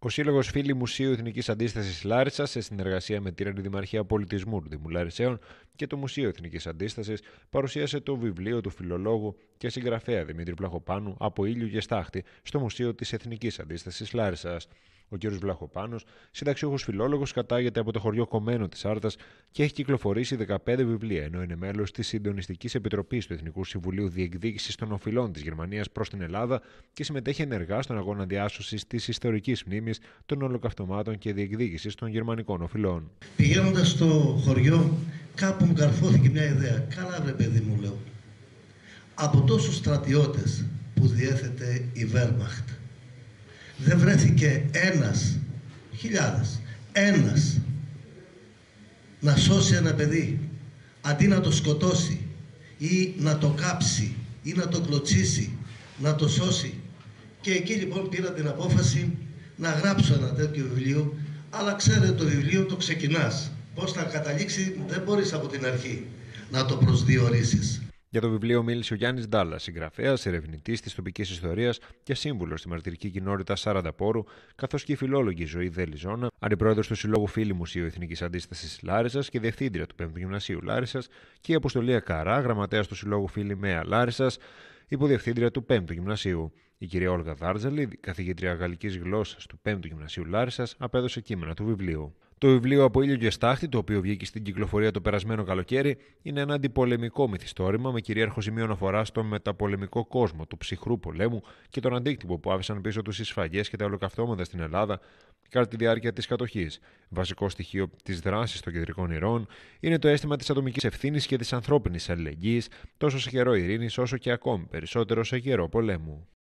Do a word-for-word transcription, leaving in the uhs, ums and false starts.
Ο Σύλλογος Φίλοι Μουσείου Εθνικής Αντίστασης Λάρισσας, σε συνεργασία με την Αντιδημαρχία Πολιτισμού του Δήμου Λαρισαίων και το Μουσείο Εθνικής Αντίστασης, παρουσίασε το βιβλίο του φιλολόγου και συγγραφέα Δημήτρη Βλαχοπάνου «Από ήλιο και στάχτη» στο Μουσείο της Εθνικής Αντίστασης Λάρισσας. Ο κ. Βλαχοπάνος, συνταξιούχος φιλόλογος, κατάγεται από το χωριό Κομμένο της Άρτας και έχει κυκλοφορήσει δεκαπέντε βιβλία, ενώ είναι μέλος της Συντονιστικής Επιτροπής του Εθνικού Συμβουλίου Διεκδίκησης των Οφειλών της Γερμανίας προς την Ελλάδα και συμμετέχει ενεργά στον αγώνα διάσωσης της ιστορικής μνήμης των ολοκαυτωμάτων και διεκδίκησης των γερμανικών οφειλών. Πηγαίνοντας στο χωριό, κάπου μου καρφώθηκε μια ιδέα. Καλά, βρε παιδί μου, λέω. Από τόσους στρατιώτες που διέθετε η Βέρμαχτ, δεν βρέθηκε ένας, χιλιάδες, ένας να σώσει ένα παιδί, αντί να το σκοτώσει ή να το κάψει ή να το κλωτσίσει, να το σώσει. Και εκεί λοιπόν πήρα την απόφαση να γράψω ένα τέτοιο βιβλίο, αλλά ξέρετε, το βιβλίο το ξεκινάς. Πώς θα καταλήξει δεν μπορείς από την αρχή να το προσδιορίσεις. Για το βιβλίο μίλησε ο Γιάννης Ντάλλας, συγγραφέας, ερευνητής της τοπικής ιστορίας και σύμβουλος στη μαρτυρική κοινότητα Σαρανταπόρου, καθώς και η φιλόλογη Ζωή Δελιζώνα, αντιπρόεδρος του Συλλόγου Φίλοι Μουσείου Εθνικής Αντίστασης Λάρισσας και διευθύντρια του πέμπτου Γυμνασίου Λάρισσας, και η Αποστολία Καρά, γραμματέας του Συλλόγου Φίλοι Μέα Λάρισσας, υποδιευθύντρια του πέμπτου Γυμνασίου. Η κυρία Όλγα Δάρτζαλη, καθηγήτρια γαλλικής γλώσσας του πέμπτου Γυμνασίου Λάρισσας, απέδωσε κείμενα του βιβλίου. Το βιβλίο «Από ήλιο και στάχτη», το οποίο βγήκε στην κυκλοφορία το περασμένο καλοκαίρι, είναι ένα αντιπολεμικό μυθιστόρημα με κυρίαρχο σημείο αναφορά στον μεταπολεμικό κόσμο του ψυχρού πολέμου και τον αντίκτυπο που άφησαν πίσω τους οι σφαγές και τα ολοκαυτώματα στην Ελλάδα κατά τη διάρκεια της κατοχής. Βασικό στοιχείο της δράσης των κεντρικών ηρώων είναι το αίσθημα της ατομικής ευθύνης και της ανθρώπινης αλληλεγγύης, τόσο σε καιρό ειρήνης όσο και ακόμη περισσότερο σε καιρό πολέμου.